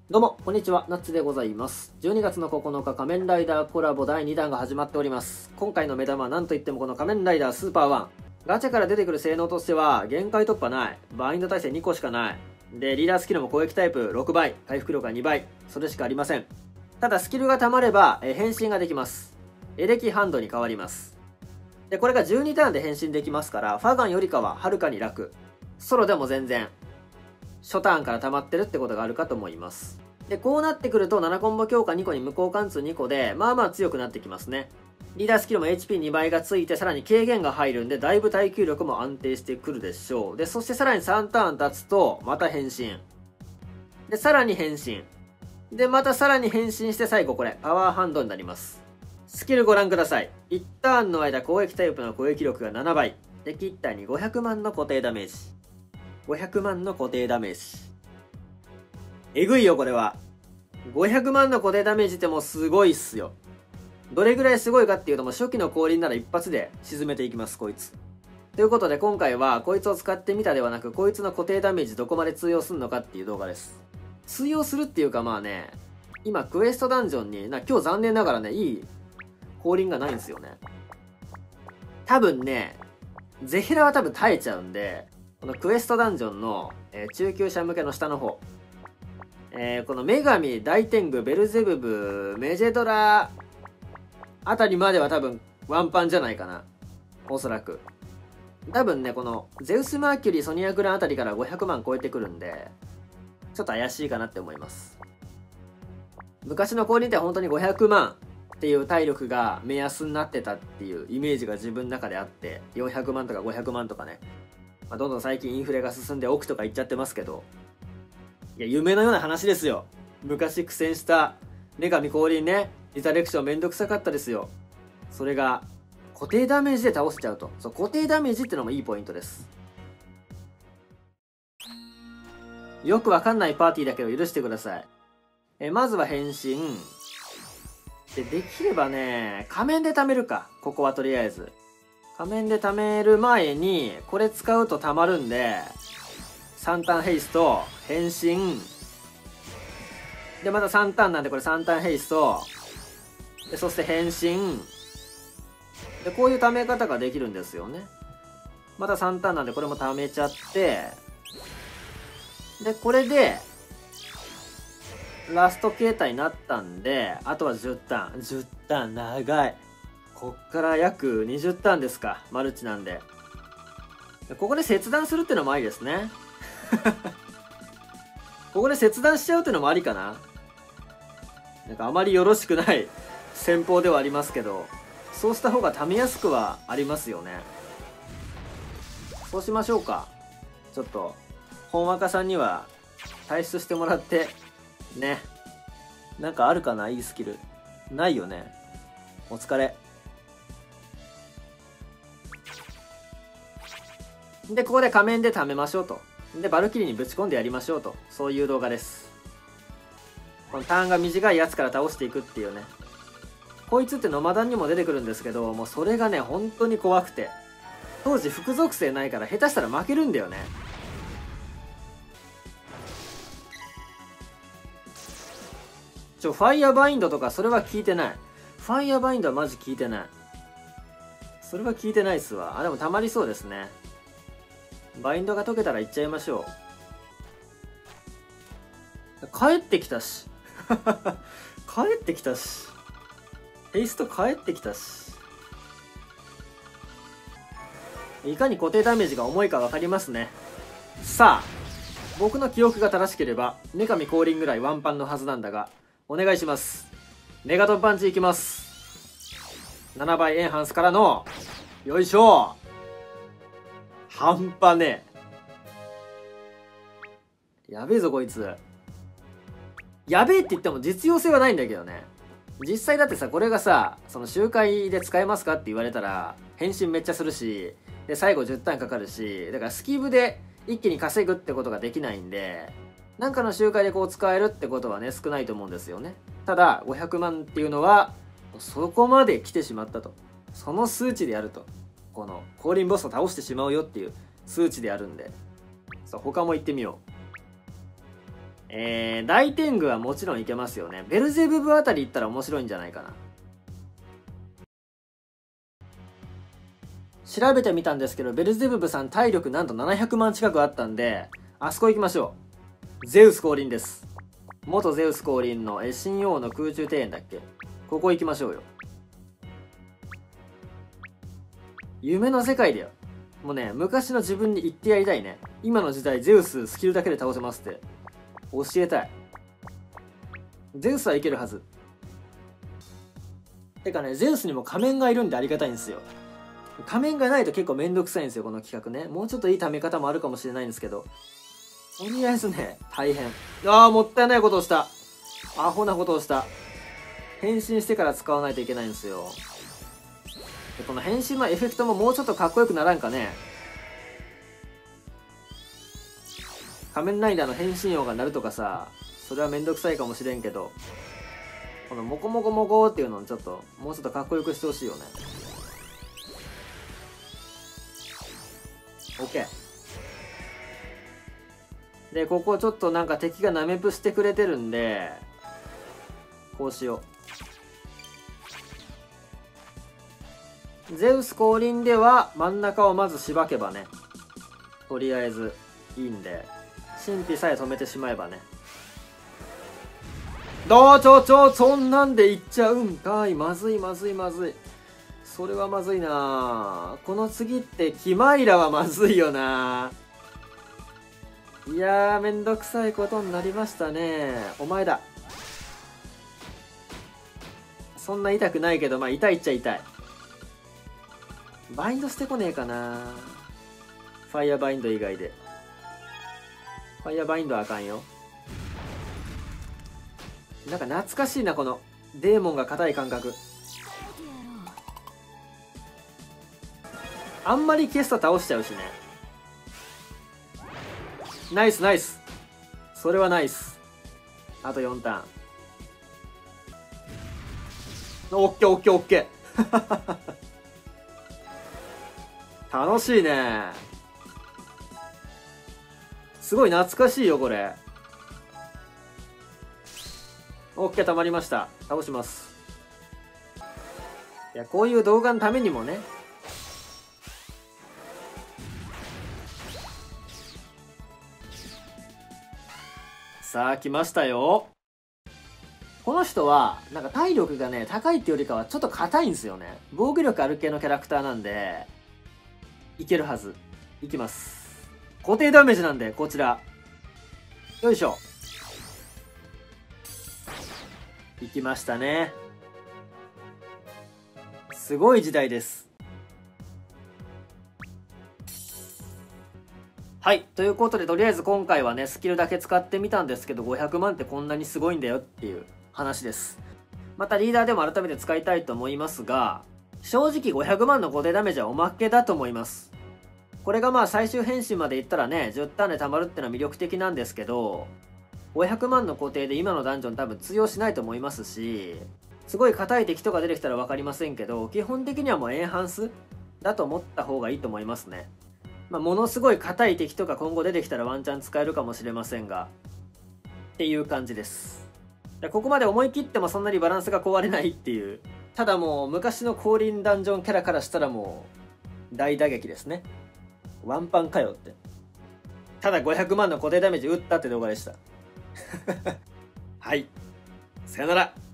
どうも、こんにちは、ナッツでございます。12月の9日、仮面ライダーコラボ第2弾が始まっております。今回の目玉は何といってもこの仮面ライダースーパー1。ガチャから出てくる性能としては、限界突破ない。バインド耐性2個しかない。で、リーダースキルも攻撃タイプ6倍、回復力が2倍。それしかありません。ただ、スキルが溜まれば、変身ができます。エレキハンドに変わります。で、これが12ターンで変身できますから、ファガンよりかははるかに楽。ソロでも全然、初ターンから溜まってるってことがあるかと思います。で、こうなってくると7コンボ強化2個に無効貫通2個で、まあまあ強くなってきますね。リーダースキルも HP2 倍がついて、さらに軽減が入るんで、だいぶ耐久力も安定してくるでしょう。で、そしてさらに3ターン経つと、また変身。で、さらに変身。で、またさらに変身して最後これ、パワーハンドになります。スキルご覧ください。1ターンの間攻撃タイプの攻撃力が7倍。敵1体に500万の固定ダメージ。500万の固定ダメージ。えぐいよこれは。500万の固定ダメージってもうすごいっすよ。どれぐらいすごいかっていうと、もう初期の降臨なら一発で沈めていきますこいつ。ということで今回はこいつを使ってみたではなく、こいつの固定ダメージどこまで通用するのかっていう動画です。通用するっていうか、まあね、今クエストダンジョンに今日残念ながらね、いい降臨がないんですよね。多分ね、ゼヒラは多分耐えちゃうんで、このクエストダンジョンの、中級者向けの下の方、この女神大天狗ベルゼブブメジェドラあたりまでは多分ワンパンじゃないかな、おそらく。多分ね、このゼウス・マーキュリーソニア・グランあたりから500万超えてくるんで、ちょっと怪しいかなって思います。昔の降臨って本当に500万っていう体力が目安になってたっていうイメージが自分の中であって、400万とか500万とかね、どんどん最近インフレが進んで億とか言っちゃってますけど、いや、夢のような話ですよ。昔苦戦した女神降臨ね、リザレクションめんどくさかったですよ。それが固定ダメージで倒しちゃうと。そう、固定ダメージってのもいいポイントです。よくわかんないパーティーだけど許してください。まずは変身できればね、仮面で貯めるか。ここはとりあえず仮面で貯める前にこれ使うと貯まるんで、3ターンヘイスト変身で、また3ターンなんでこれ3ターンヘイストで、そして変身で、こういう貯め方ができるんですよね。また3ターンなんでこれも貯めちゃって、でこれでラスト形態になったんで、あとは10ターン10ターン長い。こっから約20ターンですか、マルチなんで。ここで切断するってのもありですね。ここで切断しちゃうってのもありかな。なんかあまりよろしくない戦法ではありますけど、そうした方が貯めやすくはありますよね。そうしましょうか。ちょっと本若さんには退出してもらってね。なんかあるかな、いいスキル。ないよね。お疲れ。でここで仮面で貯めましょうと。でバルキリーにぶち込んでやりましょうと。そういう動画です。このターンが短いやつから倒していくっていうね。こいつってノマダンにも出てくるんですけど、もうそれがね本当に怖くて、当時副属性ないから下手したら負けるんだよね。ファイヤーバインドとかそれは聞いてない。ファイヤーバインドはマジ聞いてない。それは聞いてないっすわ。あ、でもたまりそうですね。バインドが解けたらいっちゃいましょう。帰ってきたし。帰ってきたし。ヘイスト帰ってきたし。いかに固定ダメージが重いか分かりますね。さあ、僕の記憶が正しければ女神降臨ぐらいワンパンのはずなんだが、お願いします。メガトンパンチいきます。7倍エンハンスからのよいしょ。半端ねえ。やべえぞこいつ。やべえって言っても実用性はないんだけどね。実際だってさ、これがさ、その集会で使えますかって言われたら変身めっちゃするし、で最後10ターンかかるし、だからスキブで一気に稼ぐってことができないんで、なんかの集会でこう使えるってことはね少ないと思うんですよね。ただ500万っていうのはそこまで来てしまったと、その数値でやると、この降臨ボスを倒してしまうよっていう数値であるんで、そう他も行ってみよ大天狗はもちろんいけますよね。ベルゼブブあたり行ったら面白いんじゃないかな。調べてみたんですけど、ベルゼブブさん体力なんと700万近くあったんで、あそこ行きましょう。ゼウス降臨です。元ゼウス降臨の神王の空中庭園だっけ。ここ行きましょうよ。夢の世界だよ。もうね、昔の自分に言ってやりたいね。今の時代ゼウススキルだけで倒せますって教えたい。ゼウスはいけるはず。てかね、ゼウスにも仮面がいるんでありがたいんですよ。仮面がないと結構めんどくさいんですよ、この企画ね。もうちょっといい貯め方もあるかもしれないんですけど、とりあえずね、大変。ああ、もったいないことをした。アホなことをした。変身してから使わないといけないんですよ。でこの変身のエフェクトももうちょっとかっこよくならんかね。仮面ライダーの変身音が鳴るとかさ、それはめんどくさいかもしれんけど、このモコモコモコっていうのをちょっともうちょっとかっこよくしてほしいよね。 OK で、ここちょっとなんか敵がナメプしてくれてるんで、こうしよう。ゼウス降臨では真ん中をまずしばけばね、とりあえずいいんで、神秘さえ止めてしまえばね。そんなんでいっちゃうんかい。まずいまずいまずい。それはまずいな。この次ってキマイラはまずいよな。いやー、めんどくさいことになりましたね。お前だ。そんな痛くないけど、まあ痛いっちゃ痛い。バインドしてこねえかな。ファイヤーバインド以外で。ファイヤーバインドはあかんよ。なんか懐かしいな、このデーモンが硬い感覚。あんまり消すと倒しちゃうしね。ナイスナイス。それはナイス。あと4ターン。オッケーオッケーオッケー。楽しいね。すごい懐かしいよこれ。オッケー、たまりました。倒します。いや、こういう動画のためにもね。さあ来ましたよ。この人はなんか体力がね高いっていうよりかはちょっと硬いんですよね。防御力ある系のキャラクターなんでいけるはず。いきます。固定ダメージなんで、こちらよいしょ。いきましたね。すごい時代です。はい。ということで、とりあえず今回はね、スキルだけ使ってみたんですけど、500万ってこんなにすごいんだよっていう話です。またリーダーでも改めて使いたいと思いますが、正直500万の固定ダメージはおまけだと思います。これがまあ最終変身までいったらね、10ターンで貯まるってのは魅力的なんですけど、500万の固定で今のダンジョン多分通用しないと思いますし、すごい硬い敵とか出てきたら分かりませんけど、基本的にはもうエンハンスだと思った方がいいと思いますね。まあ、ものすごい硬い敵とか今後出てきたらワンチャン使えるかもしれませんが、っていう感じです。ここまで思い切ってもそんなにバランスが壊れないっていう。ただもう昔の降臨ダンジョンキャラからしたらもう大打撃ですね。ワンパンかよって。ただ500万の固定ダメージ打ったって動画でした。はい。さよなら。